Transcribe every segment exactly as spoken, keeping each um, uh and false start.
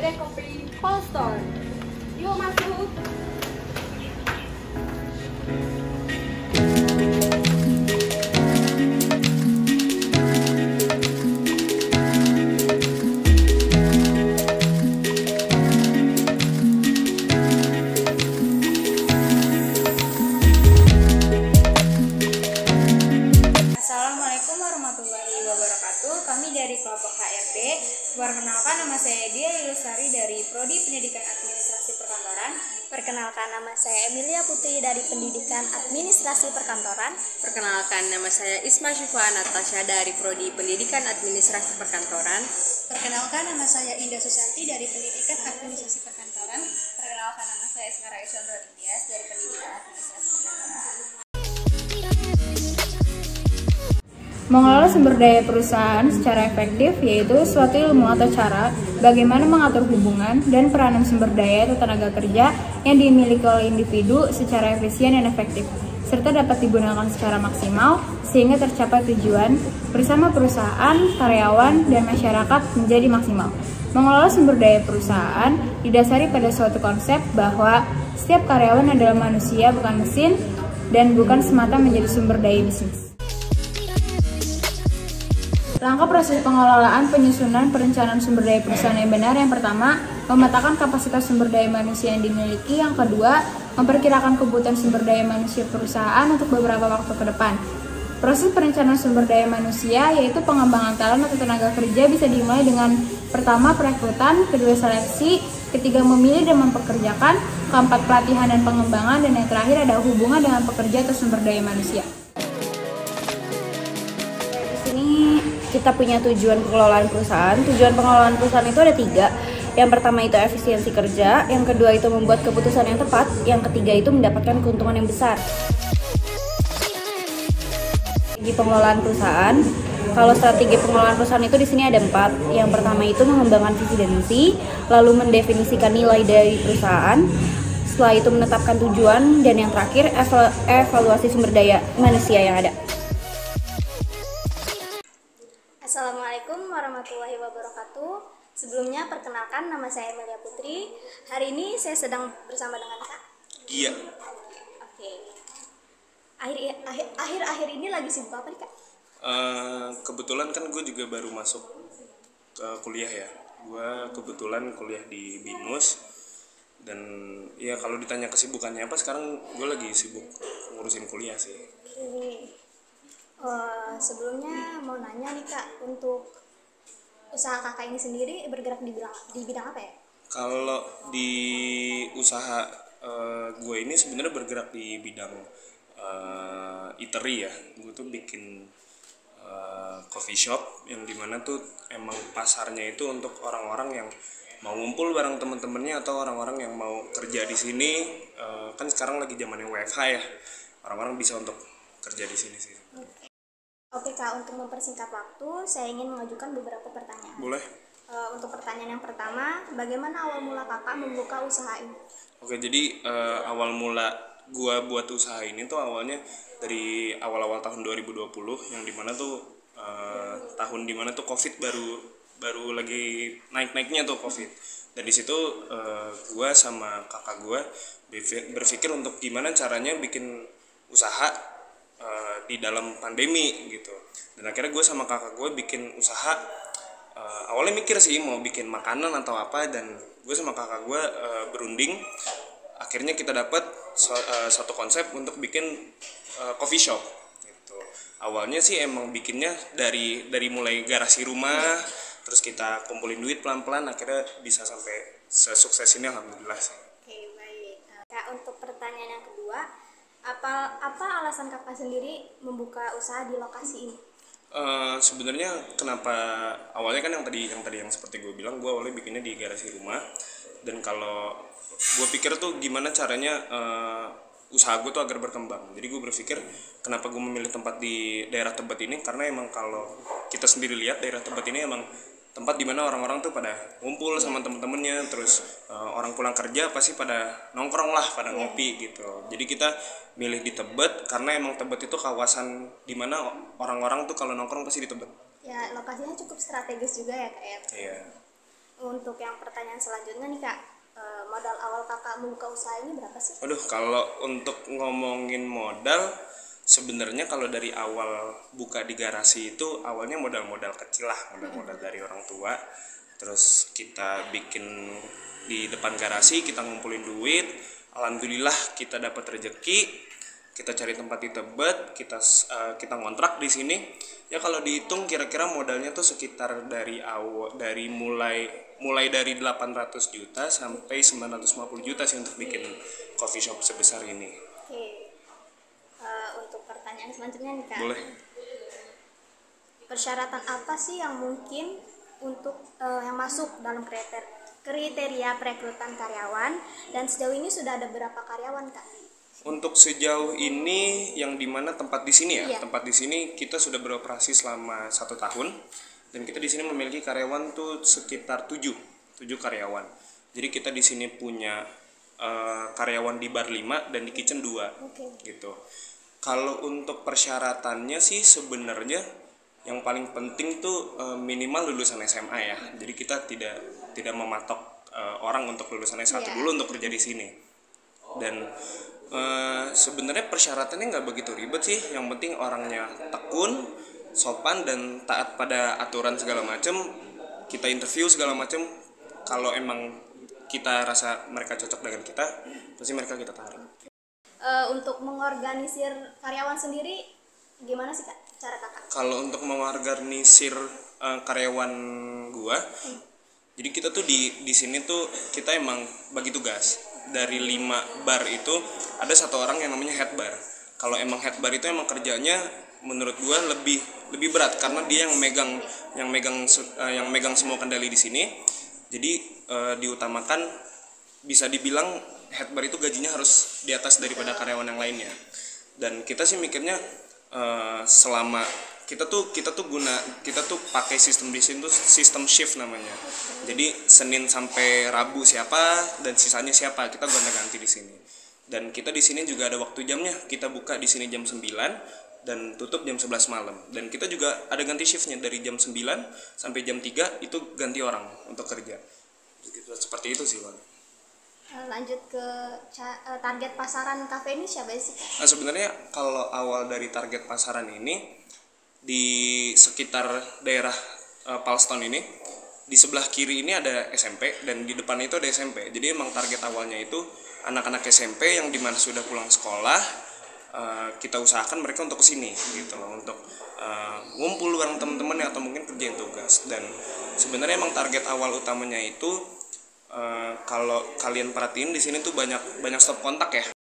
Kopi Cold Store. Yuk masuk. Assalamualaikum warahmatullahi wabarakatuh. Kami dari kelompok H R D. Perkenalkan, nama saya Dia Ilusari dari Prodi Pendidikan Administrasi Perkantoran. Perkenalkan, nama saya Emilia Putri dari Pendidikan Administrasi Perkantoran. Perkenalkan, nama saya Isma Syifa Natasha dari Prodi Pendidikan Administrasi Perkantoran. Perkenalkan, nama saya Indah Susanti dari Pendidikan Administrasi Perkantoran. Perkenalkan, nama saya Sekarang Isandra Tias dari Pendidikan Administrasi Perkantoran. Mengelola sumber daya perusahaan secara efektif yaitu suatu ilmu atau cara bagaimana mengatur hubungan dan peranan sumber daya atau tenaga kerja yang dimiliki oleh individu secara efisien dan efektif, serta dapat digunakan secara maksimal sehingga tercapai tujuan bersama perusahaan, karyawan, dan masyarakat menjadi maksimal. Mengelola sumber daya perusahaan didasari pada suatu konsep bahwa setiap karyawan adalah manusia bukan mesin dan bukan semata menjadi sumber daya bisnis. Langkah proses pengelolaan, penyusunan, perencanaan sumber daya perusahaan yang benar. Yang pertama, memetakan kapasitas sumber daya manusia yang dimiliki. Yang kedua, memperkirakan kebutuhan sumber daya manusia perusahaan untuk beberapa waktu ke depan. Proses perencanaan sumber daya manusia yaitu pengembangan talent atau tenaga kerja bisa dimulai dengan pertama, perekrutan, kedua, seleksi, ketiga, memilih dan mempekerjakan, keempat, pelatihan dan pengembangan, dan yang terakhir ada hubungan dengan pekerja atau sumber daya manusia. Ini kita punya tujuan pengelolaan perusahaan. Tujuan pengelolaan perusahaan itu ada tiga. Yang pertama itu efisiensi kerja, yang kedua itu membuat keputusan yang tepat, yang ketiga itu mendapatkan keuntungan yang besar. Strategi pengelolaan perusahaan. Kalau strategi pengelolaan perusahaan itu di sini ada empat. Yang pertama itu mengembangkan visi dan misi, lalu mendefinisikan nilai dari perusahaan. Setelah itu menetapkan tujuan, dan yang terakhir evalu- evaluasi sumber daya manusia yang ada. Assalamualaikum warahmatullahi wabarakatuh. Sebelumnya perkenalkan, nama saya Emilia Putri. Hari ini saya sedang bersama dengan Kak. Iya. Oke. Akhir akhir akhir akhir ini lagi sibuk apa nih Kak? Uh, kebetulan kan gue juga baru masuk ke kuliah ya. Gue kebetulan kuliah di BINUS. Dan ya kalau ditanya kesibukannya apa, sekarang gue lagi sibuk ngurusin kuliah sih. Oke. Uh, sebelumnya mau nanya nih Kak, untuk usaha kakak ini sendiri bergerak di bidang, di bidang apa ya? Kalau di usaha uh, gue ini sebenarnya bergerak di bidang uh, eatery ya. Gue tuh bikin uh, coffee shop yang dimana tuh emang pasarnya itu untuk orang-orang yang mau ngumpul bareng temen-temennya atau orang-orang yang mau kerja di sini. Uh, kan sekarang lagi zamannya W F H ya, orang-orang bisa untuk kerja di sini sih. Oke. Oke Kak, untuk mempersingkat waktu, saya ingin mengajukan beberapa pertanyaan. Boleh. Uh, untuk pertanyaan yang pertama, bagaimana awal mula kakak membuka usaha ini? Oke, jadi uh, awal mula gua buat usaha ini tuh awalnya dari awal-awal tahun dua ribu dua puluh, yang dimana tuh uh, tahun dimana tuh COVID baru baru lagi naik-naiknya tuh COVID. Dan di situ uh, gua sama kakak gua berpikir untuk gimana caranya bikin usaha Uh, di dalam pandemi gitu. Dan akhirnya gue sama kakak gue bikin usaha. Uh, awalnya mikir sih mau bikin makanan atau apa, dan gue sama kakak gue uh, berunding. Akhirnya kita dapat so, uh, satu konsep untuk bikin uh, coffee shop gitu. Awalnya sih emang bikinnya dari dari mulai garasi rumah, terus kita kumpulin duit pelan-pelan, akhirnya bisa sampai sesukses ini, alhamdulillah sih. Oke, baik. Nah, Kak, untuk pertanyaan yang kedua, apa apa alasan kakak sendiri membuka usaha di lokasi ini? Uh, sebenarnya kenapa awalnya kan yang tadi yang tadi yang seperti gue bilang, gue awalnya bikinnya di garasi rumah. Dan kalau gue pikir tuh gimana caranya uh, usaha gue tuh agar berkembang. Jadi gue berpikir kenapa gue memilih tempat di daerah Tebet ini, karena emang kalau kita sendiri lihat daerah Tebet ini emang tempat dimana orang-orang tuh pada ngumpul sama temen-temennya, terus uh, orang pulang kerja pasti pada nongkrong lah, pada ngopi gitu. Jadi kita milih di Tebet karena emang Tebet itu kawasan dimana orang-orang tuh kalau nongkrong pasti di Tebet. Ya, lokasinya cukup strategis juga ya Kak ya. Iya. untuk yang pertanyaan selanjutnya nih kak, eh, modal awal kakak membuka usaha ini berapa sih? Aduh, kalau untuk ngomongin modal, sebenarnya kalau dari awal buka di garasi itu awalnya modal-modal kecil lah, modal-modal dari orang tua. Terus kita bikin di depan garasi, kita ngumpulin duit. Alhamdulillah kita dapat rezeki. Kita cari tempat di Tebet, kita uh, kita ngontrak di sini. Ya kalau dihitung kira-kira modalnya tuh sekitar dari awal dari mulai mulai dari delapan ratus juta sampai sembilan ratus lima puluh juta sih untuk bikin coffee shop sebesar ini. Oke. Uh, untuk pertanyaan selanjutnya nih kak. Boleh. Persyaratan apa sih yang mungkin untuk uh, yang masuk dalam kriteria, kriteria perekrutan karyawan, dan sejauh ini sudah ada berapa karyawan kak? Untuk sejauh ini yang dimana tempat di sini ya, Iya. tempat di sini kita sudah beroperasi selama satu tahun dan kita di sini memiliki karyawan tuh sekitar tujuh, tujuh karyawan. Jadi kita di sini punya uh, karyawan di bar lima dan di kitchen dua, Oke. gitu. Kalau untuk persyaratannya sih sebenarnya yang paling penting tuh uh, minimal lulusan S M A ya. Jadi kita tidak tidak mematok uh, orang untuk lulusan S satu Iya. dulu untuk kerja di sini. Dan uh, sebenarnya persyaratannya nggak begitu ribet sih. Yang penting orangnya tekun, sopan dan taat pada aturan segala macam. Kita interview segala macam. Kalau emang kita rasa mereka cocok dengan kita, pasti mereka kita tarik. Uh, untuk mengorganisir karyawan sendiri gimana sih kak cara kakak? Kalau untuk mengorganisir uh, karyawan gua, hmm. jadi kita tuh di di sini tuh kita emang bagi tugas. Dari lima bar itu ada satu orang yang namanya head bar. Kalau emang head bar itu emang kerjanya menurut gua lebih lebih berat karena dia yang megang yang megang uh, yang megang semua kendali di sini. Jadi uh, diutamakan bisa dibilang head bar itu gajinya harus di atas daripada karyawan yang lainnya. Dan kita sih mikirnya Uh, selama kita tuh kita tuh guna kita tuh pakai sistem di sini tuh sistem shift namanya. Jadi Senin sampai Rabu siapa dan sisanya siapa kita gonta-ganti di sini. Dan kita di sini juga ada waktu jamnya. Kita buka di sini jam sembilan dan tutup jam sebelas malam. Dan kita juga ada ganti shiftnya dari jam sembilan sampai jam tiga itu ganti orang untuk kerja. Gitu, seperti itu sih, Bang. Lanjut ke target pasaran kafe ini siapa sih? Nah, sebenarnya kalau awal dari target pasaran ini di sekitar daerah uh, Palston ini, di sebelah kiri ini ada S M P dan di depan itu ada S M P. Jadi emang target awalnya itu anak-anak S M P yang dimana sudah pulang sekolah, uh, kita usahakan mereka untuk kesini gitu loh, untuk uh, ngumpul bareng teman-teman atau mungkin kerjain tugas. Dan sebenarnya emang target awal utamanya itu Uh, kalau kalian perhatiin di sini tuh banyak banyak stop kontak ya.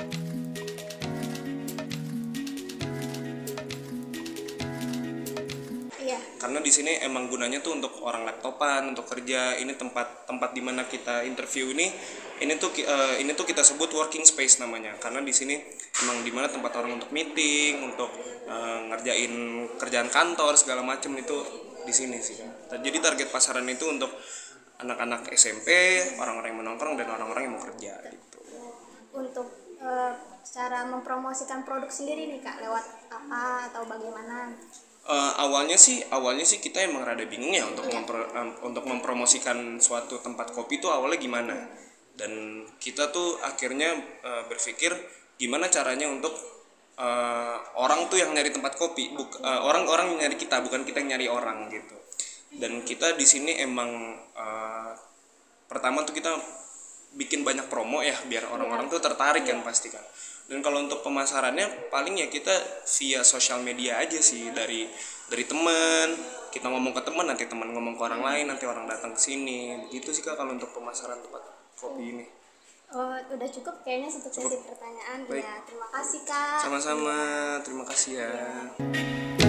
Iya. Karena di sini emang gunanya tuh untuk orang laptopan, untuk kerja. Ini tempat tempat di mana kita interview ini, ini tuh uh, ini tuh kita sebut working space namanya. Karena di sini emang di mana tempat orang untuk meeting, untuk uh, ngerjain kerjaan kantor segala macam itu di sini sih kan. Jadi target pasaran itu untuk anak-anak S M P, orang-orang yang menongkrong dan orang-orang yang mau kerja gitu. Untuk uh, cara mempromosikan produk sendiri nih kak, lewat apa atau bagaimana? Uh, awalnya sih, awalnya sih kita emang rada bingung ya untuk mempro, um, untuk mempromosikan suatu tempat kopi itu awalnya gimana. Dan kita tuh akhirnya uh, berpikir gimana caranya untuk uh, orang tuh yang nyari tempat kopi, buk, uh, orang-orang yang nyari kita, bukan kita yang nyari orang gitu. Dan kita di sini emang uh, pertama tuh kita bikin banyak promo ya biar orang-orang tuh tertarik kan pasti kan. Dan kalau untuk pemasarannya paling ya kita via sosial media aja sih, dari dari teman, kita ngomong ke teman, nanti teman ngomong ke orang lain, nanti orang datang ke sini. Begitu sih Kak kalau untuk pemasaran tempat kopi ini. Oh, udah cukup kayaknya satu sesi pertanyaan. Baik. Ya, terima kasih Kak. Sama-sama, terima kasih ya.